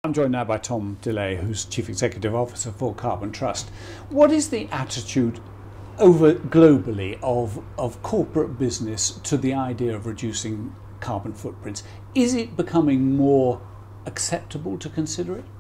I'm joined now by Tom DeLay, who's Chief Executive Officer for Carbon Trust. What is the attitude over globally of corporate business to the idea of reducing carbon footprints? Is it becoming more acceptable to consider it?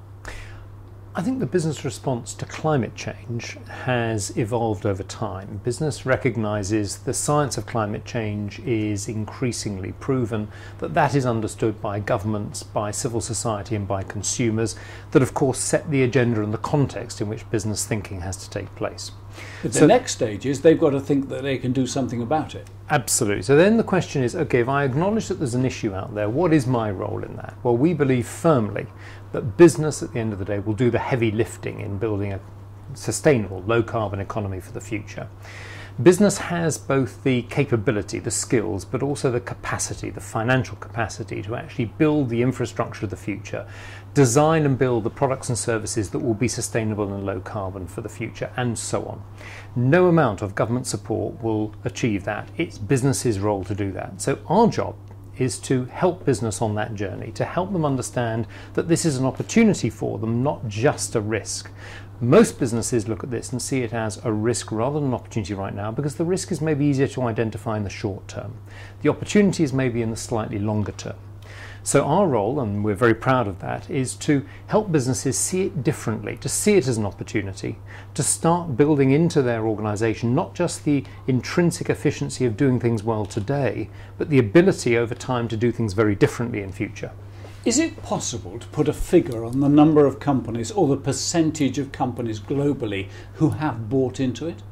I think the business response to climate change has evolved over time. Business recognises the science of climate change is increasingly proven, that is understood by governments, by civil society and by consumers, that of course set the agenda and the context in which business thinking has to take place. But the next stage is they've got to think that they can do something about it. Absolutely. So then the question is, okay, if I acknowledge that there's an issue out there, what is my role in that? Well, we believe firmly that business at the end of the day will do the heavy lifting in building a sustainable, low carbon economy for the future. Business has both the capability, the skills, but also the capacity, the financial capacity to actually build the infrastructure of the future, design and build the products and services that will be sustainable and low carbon for the future, and so on. No amount of government support will achieve that. It's business's role to do that. So our job is to help business on that journey, to help them understand that this is an opportunity for them, not just a risk. Most businesses look at this and see it as a risk rather than an opportunity right now, because the risk is maybe easier to identify in the short term. The opportunity is maybe in the slightly longer term. So our role, and we're very proud of that, is to help businesses see it differently, to see it as an opportunity, to start building into their organisation not just the intrinsic efficiency of doing things well today, but the ability over time to do things very differently in future. Is it possible to put a figure on the number of companies or the percentage of companies globally who have bought into it?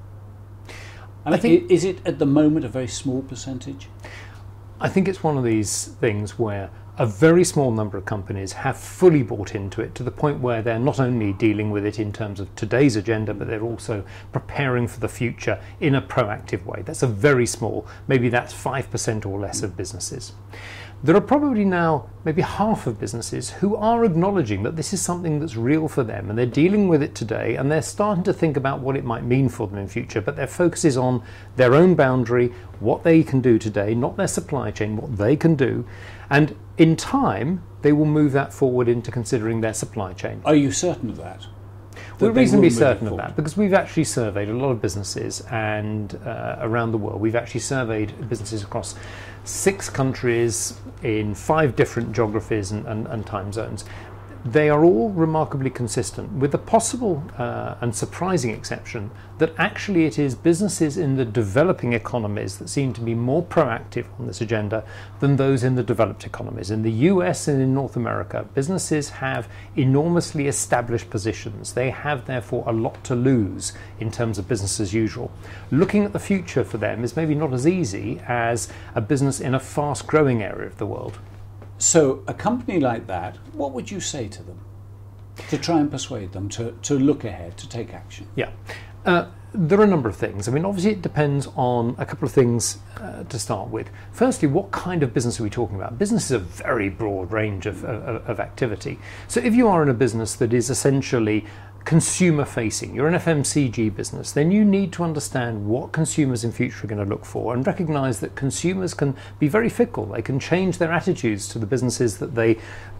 I think, is it at the moment a very small percentage? I think it's one of these things where a very small number of companies have fully bought into it, to the point where they're not only dealing with it in terms of today's agenda, but they're also preparing for the future in a proactive way. That's a very small, maybe that's 5% or less of businesses. There are probably now maybe half of businesses who are acknowledging that this is something that's real for them, and they're dealing with it today, and they're starting to think about what it might mean for them in future, but their focus is on their own boundary, what they can do today, not their supply chain, what they can do, and in time they will move that forward into considering their supply chain. Are you certain of that? We're reasonably certain of that, because we've actually surveyed a lot of businesses and around the world. We've actually surveyed businesses across 6 countries in 5 different geographies and time zones. They are all remarkably consistent, with the possible and surprising exception that actually it is businesses in the developing economies that seem to be more proactive on this agenda than those in the developed economies. In the US and in North America, businesses have enormously established positions. They have therefore a lot to lose in terms of business as usual. Looking at the future for them is maybe not as easy as a business in a fast growing area of the world. So a company like that, what would you say to them to try and persuade them to look ahead, to take action? Yeah, there are a number of things. I mean, obviously it depends on a couple of things to start with. Firstly, what kind of business are we talking about? Business is a very broad range of activity. So if you are in a business that is essentially consumer facing, you're an FMCG business, then you need to understand what consumers in future are going to look for, and recognize that consumers can be very fickle. They can change their attitudes to the businesses that they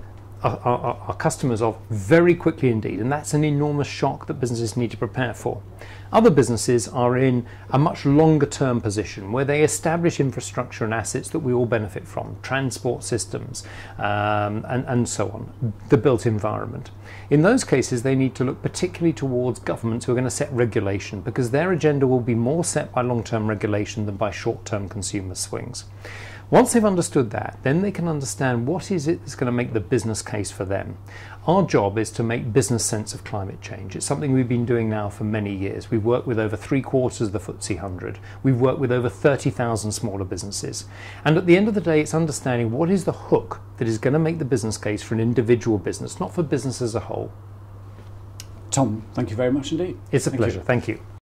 are customers of very quickly indeed, and that's an enormous shock that businesses need to prepare for. Other businesses are in a much longer term position where they establish infrastructure and assets that we all benefit from, transport systems and so on, the built environment. In those cases, they need to look particularly towards governments who are going to set regulation, because their agenda will be more set by long-term regulation than by short-term consumer swings. Once they've understood that, then they can understand what is it that's going to make the business case for them. Our job is to make business sense of climate change. It's something we've been doing now for many years. We've worked with over 3/4 of the FTSE 100. We've worked with over 30,000 smaller businesses. And at the end of the day, it's understanding what is the hook that is going to make the business case for an individual business, not for business as a whole. Tom, thank you very much indeed. It's a pleasure. Thank you.